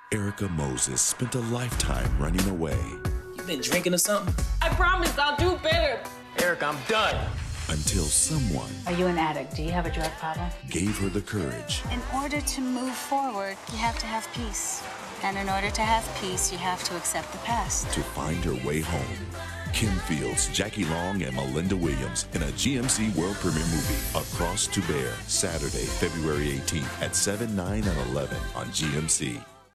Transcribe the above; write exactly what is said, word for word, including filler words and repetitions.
Erica Moses spent a lifetime running away. You been drinking or something? I promise I'll do better. Erica, I'm done. Until someone... Are you an addict? Do you have a drug problem? ...gave her the courage. In order to move forward, you have to have peace. And in order to have peace, you have to accept the past. ...to find her way home. Kim Fields, Jackie Long, and Melinda Williams in a G M C world premiere movie, Across to Bear, Saturday, February eighteenth at seven, nine, and eleven on G M C.